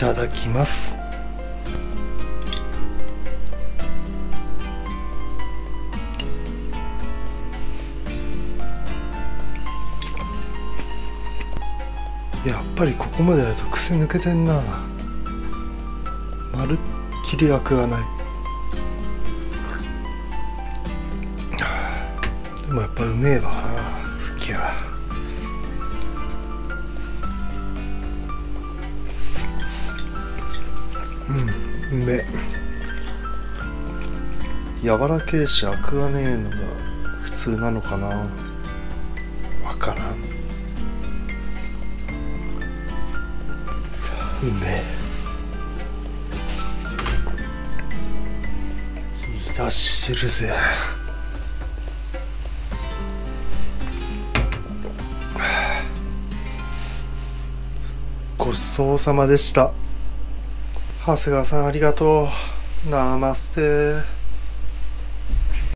ただきます。やっぱりここまでやると癖抜けてんな。まるっきりアクがない。でもやっぱうめえわな、ふきや。うめえ。柔らけえしアクがねえのが普通なのかな、わからん。うめえ。いい出汁してるぜ。ごちそうさまでした。長谷川さんありがとう。ナマステ。